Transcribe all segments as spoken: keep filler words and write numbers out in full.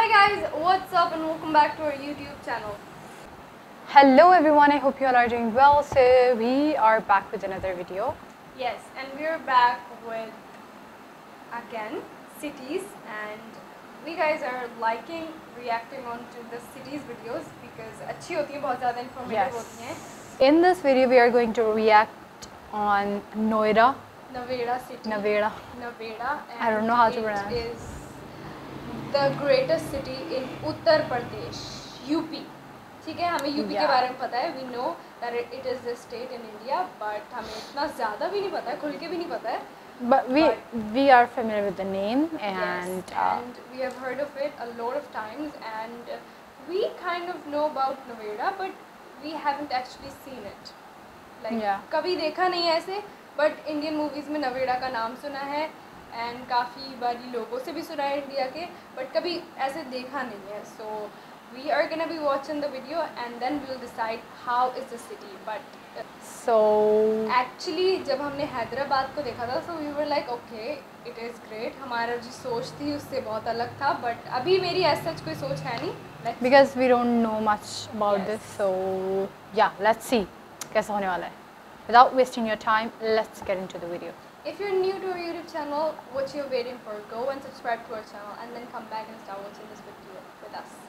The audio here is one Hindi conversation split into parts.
guys, what's up and welcome back to our YouTube channel. Hello everyone, I hope you all are doing well. So we are back with another video. Yes, and we're back with again cities, and we guys are liking reacting on to the cities videos because अच्छी होती हैं, बहुत ज़्यादा informative होती हैं. In this video we are going to react on Noida. Nevada city. Nevada. Nevada. And I don't know how to it pronounce. is the greatest city in Uttar Pradesh, U P. ठीक है, हमें U P Yeah. के बारे में पता है. We know that it, it is the state in India, but हमें इतना ज़्यादा भी नहीं पता है, खुल के भी नहीं पता है. But we But- we are familiar with the name and yes, uh, and we have heard of it a lot of times, and uh, we kind of know about Nevada, but we haven't actually seen it. Like Yeah. कभी देखा नहीं है ऐसे, but Indian movies में नवेड़ा का नाम सुना है, and काफ़ी बारी लोगों से भी सुना है इंडिया के, but कभी ऐसे देखा नहीं है. So we are gonna be watching the video, and then we'll decide how is the city. But uh, so actually जब हमने हैदराबाद को देखा था, so we were like okay it is great. हमारा जो सोच थी उससे बहुत अलग था, बट अभी मेरी ऐसा कोई सोच है नहीं. Let's because we don't know much about Yes. this, so yeah, let's see कैसा होने वाला है. Without wasting your time, let's get into the video. If you're new to our YouTube channel, what you're waiting for, go and subscribe to our channel and then come back and start watching this video with us.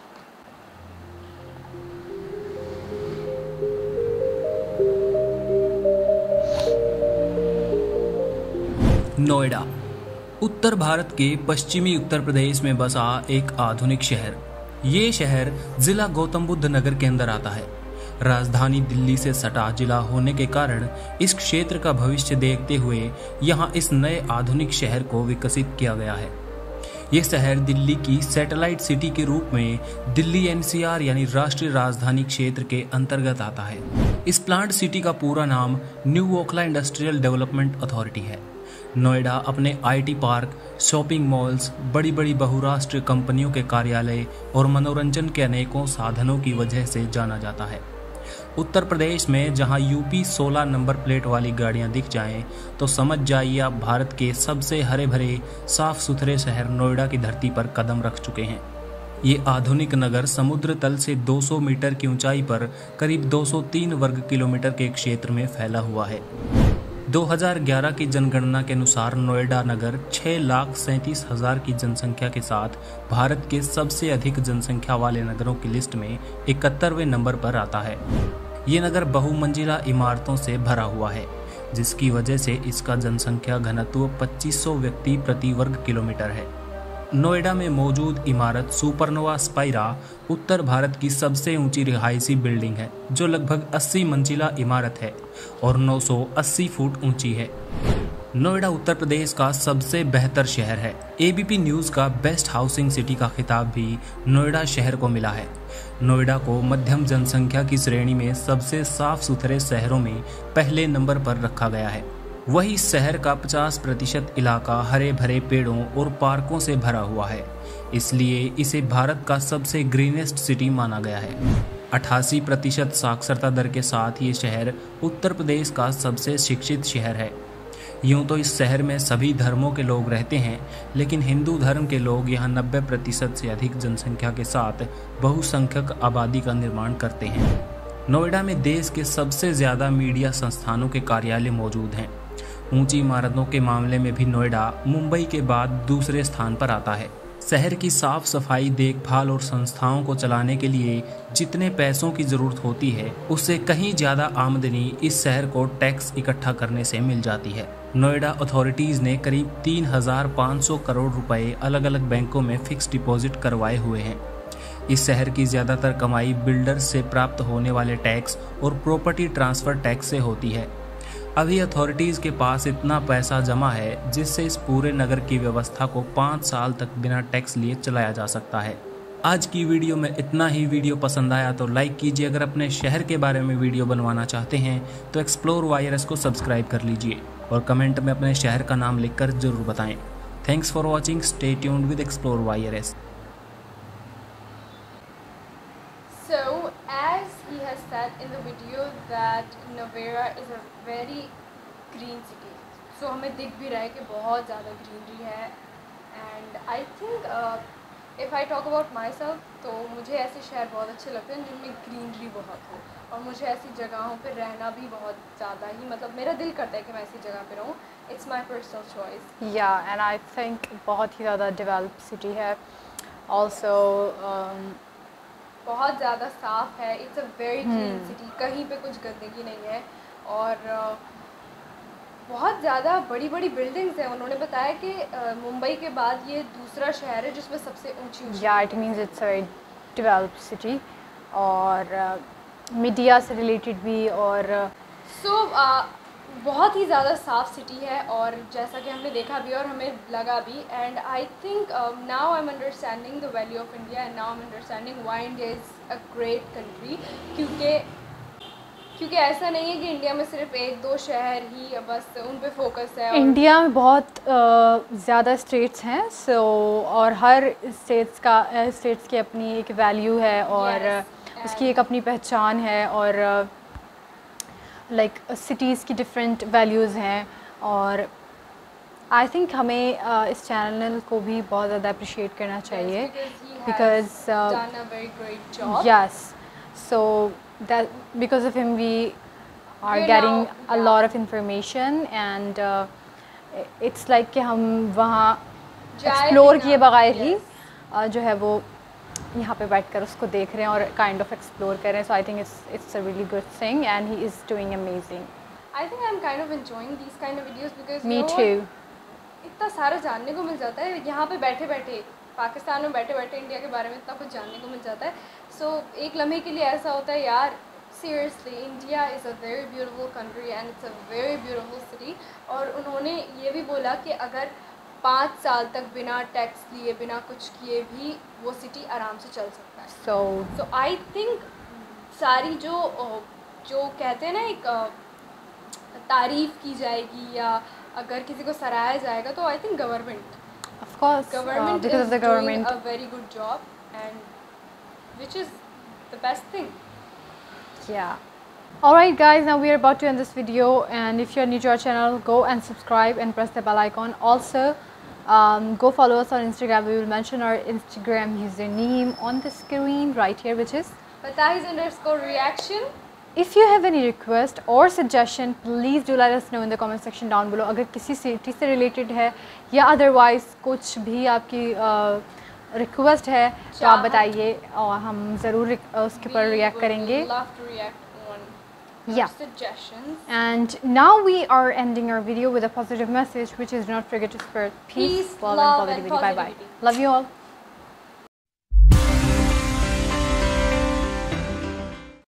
Noida उत्तर भारत के पश्चिमी उत्तर प्रदेश में बसा एक आधुनिक शहर. ये शहर जिला गौतम बुद्ध नगर के अंदर आता है. राजधानी दिल्ली से सटा जिला होने के कारण इस क्षेत्र का भविष्य देखते हुए यहाँ इस नए आधुनिक शहर को विकसित किया गया है. ये शहर दिल्ली की सैटेलाइट सिटी के रूप में दिल्ली एन सी आर यानी राष्ट्रीय राजधानी क्षेत्र के अंतर्गत आता है. इस प्लांट सिटी का पूरा नाम new Okhla industrial development authority है. नोएडा अपने I T park, shopping malls, बड़ी बड़ी बहुराष्ट्रीय कंपनियों के कार्यालय और मनोरंजन के अनेकों साधनों की वजह से जाना जाता है. उत्तर प्रदेश में जहां यूपी सोलह नंबर प्लेट वाली गाड़ियां दिख जाएं, तो समझ जाइए आप भारत के सबसे हरे भरे साफ सुथरे शहर नोएडा की धरती पर कदम रख चुके हैं. ये आधुनिक नगर समुद्र तल से दो सौ मीटर की ऊंचाई पर करीब दो सौ तीन वर्ग किलोमीटर के क्षेत्र में फैला हुआ है. दो हज़ार ग्यारह की जनगणना के अनुसार नोएडा नगर छह लाख सैंतीस हजार की जनसंख्या के साथ भारत के सबसे अधिक जनसंख्या वाले नगरों की लिस्ट में इकहत्तरवें नंबर पर आता है. ये नगर बहुमंजिला इमारतों से भरा हुआ है, जिसकी वजह से इसका जनसंख्या घनत्व पच्चीस सौ व्यक्ति प्रति वर्ग किलोमीटर है. नोएडा में मौजूद इमारत सुपरनोवा स्पाइरा उत्तर भारत की सबसे ऊंची रिहायशी बिल्डिंग है, जो लगभग अस्सी मंजिला इमारत है और नौ सौ अस्सी फुट ऊंची है. नोएडा उत्तर प्रदेश का सबसे बेहतर शहर है. ए बी पी न्यूज़ का बेस्ट हाउसिंग सिटी का खिताब भी नोएडा शहर को मिला है. नोएडा को मध्यम जनसंख्या की श्रेणी में सबसे साफ सुथरे शहरों में पहले नंबर पर रखा गया है. वही शहर का पचास प्रतिशत इलाका हरे भरे पेड़ों और पार्कों से भरा हुआ है, इसलिए इसे भारत का सबसे ग्रीनेस्ट सिटी माना गया है. अठासी प्रतिशत साक्षरता दर के साथ ये शहर उत्तर प्रदेश का सबसे शिक्षित शहर है. यूँ तो इस शहर में सभी धर्मों के लोग रहते हैं, लेकिन हिंदू धर्म के लोग यहाँ नब्बे प्रतिशत से अधिक जनसंख्या के साथ बहुसंख्यक आबादी का निर्माण करते हैं. नोएडा में देश के सबसे ज़्यादा मीडिया संस्थानों के कार्यालय मौजूद हैं. ऊंची इमारतों के मामले में भी नोएडा मुंबई के बाद दूसरे स्थान पर आता है. शहर की साफ सफाई, देखभाल और संस्थाओं को चलाने के लिए जितने पैसों की जरूरत होती है, उससे कहीं ज़्यादा आमदनी इस शहर को टैक्स इकट्ठा करने से मिल जाती है. नोएडा अथॉरिटीज़ ने करीब तीन हजार पाँच सौ करोड़ रुपए अलग अलग बैंकों में फिक्स डिपॉजिट करवाए हुए हैं. इस शहर की ज़्यादातर कमाई बिल्डर्स से प्राप्त होने वाले टैक्स और प्रॉपर्टी ट्रांसफ़र टैक्स से होती है. अभी अथॉरिटीज़ के पास इतना पैसा जमा है जिससे इस पूरे नगर की व्यवस्था को पाँच साल तक बिना टैक्स लिए चलाया जा सकता है. आज की वीडियो में इतना ही. वीडियो पसंद आया तो लाइक कीजिए. अगर अपने शहर के बारे में वीडियो बनवाना चाहते हैं तो एक्सप्लोर वायरस को सब्सक्राइब कर लीजिए और कमेंट में अपने शहर का नाम लिखकर जरूर बताएं. Thanks for watching. Stay tuned with explore virus. So, as he has said in the video that Nevada is a very green city. So हमें दिख भी रहा है कि बहुत ज़्यादा ग्रीनरी है, and I think uh, if I talk about myself, तो मुझे ऐसे शहर बहुत अच्छे लगते हैं जिनमें ग्रीनरी बहुत हो, और मुझे ऐसी जगहों पे रहना भी बहुत ज़्यादा ही, मतलब मेरा दिल करता है कि मैं ऐसी जगह पे रहूँ. It's my personal choice. या एंड आई थिंक बहुत ही ज़्यादा डेवलप सिटी है. ऑल्सो बहुत ज़्यादा साफ़ है. It's a very clean city. कहीं पे कुछ गंदगी नहीं है, और uh, बहुत ज़्यादा बड़ी बड़ी बिल्डिंग्स हैं. उन्होंने बताया कि uh, मुंबई के बाद ये दूसरा शहर है जिसमें सबसे ऊंची ऊंची. या it means it's a very develop city. और मीडिया uh, से रिलेटेड भी. और सो uh, so, uh, बहुत ही ज़्यादा साफ़ सिटी है, और जैसा कि हमने देखा भी और हमें लगा भी. And I think now I am understanding the value of India, and now I am understanding why India is a great country. क्योंकि क्योंकि ऐसा नहीं है कि इंडिया में सिर्फ एक दो शहर ही बस उन पे फोकस है. इंडिया में बहुत ज़्यादा स्टेट्स हैं. सो so, और हर स्टेट्स का स्टेट्स की अपनी एक वैल्यू है, और yes, उसकी एक अपनी पहचान है, और लाइक like, सिटीज़ की डिफरेंट वैल्यूज़ हैं. और आई थिंक हमें uh, इस चैनल को भी बहुत ज़्यादा अप्रिशिएट करना चाहिए, because yes so that because of him we are We're getting now, a yeah. lot of information, and uh, it's like कि हम वहाँ एक्सप्लोर किए बगैर ही uh, जो है वो यहाँ पे बैठकर उसको देख रहे हैं और काइंड ऑफ एक्सप्लोर कर रहे हैं. So I think it's it's a really good thing, and he is doing amazing. I think I am kind of enjoying these kind of videos because me too. इतना सारा जानने को मिल जाता है यहाँ पे बैठे बैठे. पाकिस्तान में बैठे बैठे इंडिया के बारे में इतना कुछ जानने को मिल जाता है. सो so, एक लम्हे के लिए ऐसा होता है यार, seriously India is a very beautiful country and it's a very beautiful city. और उन्होंने ये भी बोला कि अगर पाँच साल तक बिना टैक्स लिए बिना कुछ किए भी वो सिटी आराम से चल सकता है. सो सो आई थिंक सारी जो जो कहते हैं ना एक तारीफ़ की जाएगी या अगर किसी को सराहा जाएगा, तो I think government of course government uh, because is of the government doing a very good job, and which is the best thing. Yeah. Alright guys, now we are about to end this video, and if you are new to our channel, go and subscribe and press the bell icon. Also um, go follow us on Instagram. We will mention our Instagram username on the screen right here, which is Fatahis underscore reaction. If you have any request or suggestion, please do let us know in the comment section down below. अगर किसी सिटी से related है या otherwise कुछ भी आपकी रिक्वेस्ट uh, है तो आप बताइए, और हम ज़रूर उसके ऊपर रिएक्ट करेंगे. Yeah. Suggestions. And now we are ending our video with a positive message, which is do not forget to spread peace, Peace, love, love and positivity. and Bye bye. positivity. Love you all.